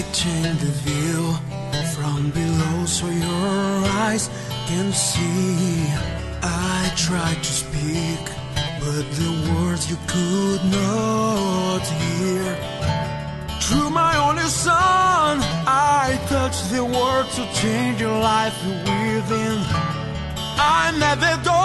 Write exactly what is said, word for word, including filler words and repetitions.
change the view from below so your eyes can see. I tried to speak, but the words you could not hear. Through my only son, I touched the words to change your life within. I met the door